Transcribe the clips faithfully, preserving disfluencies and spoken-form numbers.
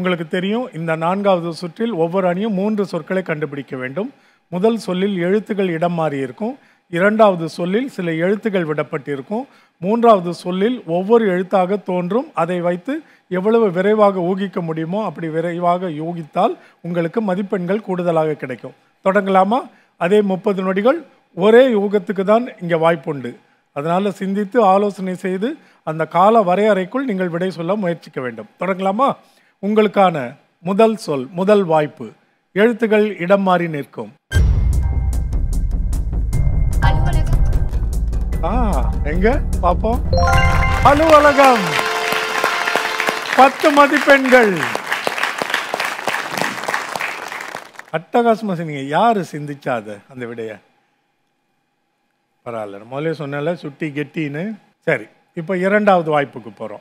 உங்களுக்கு தெரியும், இந்த நான்காவது சுற்றில் ஒவ்வொரு அணியும் மூன்று சொற்களை கண்டுபிடிக்க வேண்டும். முதல் சொல்லில் எழுத்துக்கள் இடம் மாறி இருக்கும். இரண்டாவது சொல்லில் சில எழுத்துக்கள் விடப்பட்டிருக்கும். மூன்றாவது சொல்லில் ஒவ்வொரு எழுத்தாக தோன்றும். அதை வைத்து எவ்வளவு விரைவாக ஊகிக்க முடியுமோ அப்படி விரைவாக யூகித்தால் உங்களுக்கு மதிப்பெண்கள் கூடுதலாக கிடைக்கும். தொடங்கலாமா? அதே முப்பது நொடிகள் ஒரே யூகத்துக்கு தான் இங்கே வாய்ப்புண்டு. அதனால் சிந்தித்து ஆலோசனை செய்து அந்த கால வரையறைக்குள் நீங்கள் விடை சொல்ல முயற்சிக்க வேண்டும். தொடங்கலாமா? உங்களுக்கான முதல் சொல், முதல் வாய்ப்பு. எழுத்துக்கள் இடம் மாறி நிற்கும். ஆ, எங்க பாப்போம்? அலுவலகம். பத்து மதிப்பெண்கள். அட்டகாசமா சொன்னீங்க. யாரு சிந்திச்சாத அந்த விடைய? பரவாயில்ல, முதலே சொன்னால சுட்டி கெட்டின்னு. சரி, இப்போ இரண்டாவது வாய்ப்புக்கு போறோம்.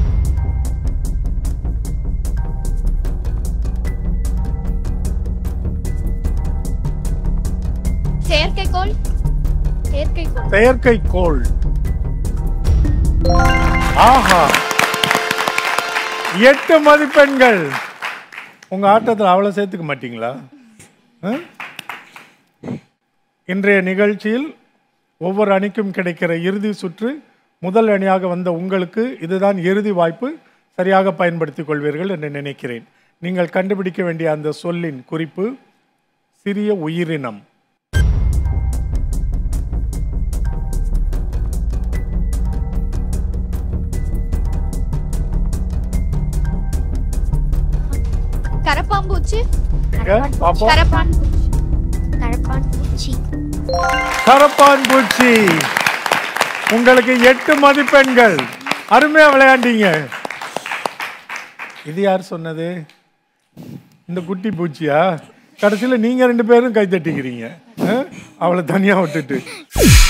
செயற்கைக்கோள். செயற்கைக்கோள். செயற்கைக்கோள். ஆஹா, எட்டு மதிப்பெண்கள். உங்க ஆட்டத்தில் அவ்வளவு சேர்த்துக்க மாட்டீங்களா? இன்றைய நிகழ்ச்சியில் ஒவ்வொரு அணிக்கும் கிடைக்கிற இறுதி சுற்று. முதல் அணியாக வந்த உங்களுக்கு இதுதான் இறுதி வாய்ப்பு. சரியாக பயன்படுத்திக் கொள்வீர்கள் என்று நினைக்கிறேன். நீங்கள் கண்டுபிடிக்க வேண்டிய அந்த சொல்லின் குறிப்பு சிறிய உயிரினம். கரப்பான்பூச்சி. கரப்பான்பூச்சி. உங்களுக்கு எட்டு மதிப்பெண்கள். அருமையா விளையாண்டீங்க. இது யார் சொன்னது? இந்த குட்டி பூச்சியா? கடைசியில் நீங்க ரெண்டு பேரும் கை தட்டிக்கிறீங்க, அவளை தனியா விட்டுட்டு.